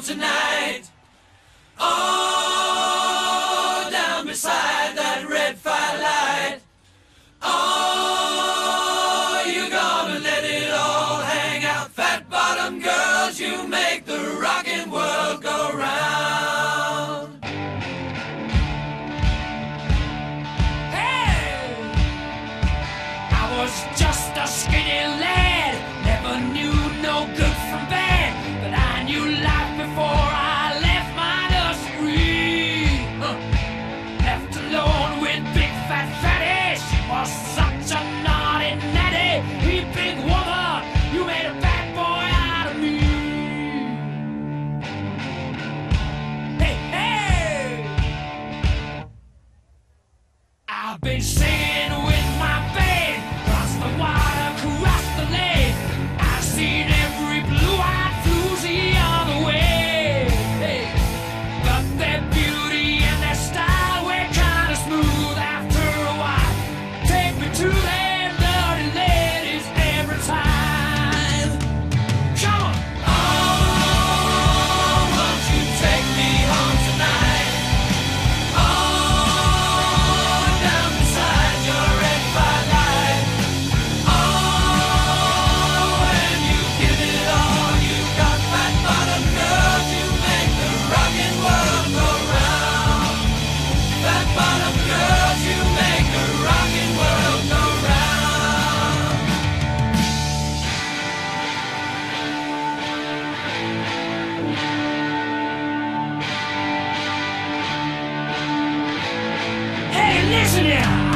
tonight. Oh, down beside that red firelight. Oh, you're gonna let it all hang out. Fat bottom girls, you make the rockin' world go round. Hey! I was just a skinny lad, never knew no good from bad, but I knew life before I left my nursery. Left alone with big fat fatty, she was such a naughty natty. Hey, big woman, you made a bad boy out of me. Hey, hey! I've been singing with my band, across the water, across the lake. I've seen every blue-eyed floozy on the way. Hey, but their beauty and their style were kind of smooth after a while. Take me to them dirty ladies every time. Come on! Oh, won't you take me home tonight? Oh, down beside your red firelight. Oh, when you give it all you got, fat bottom girls, you make the rockin' world go round. Fat bottom girls, you make the rockin' world go round. Hey, listen here!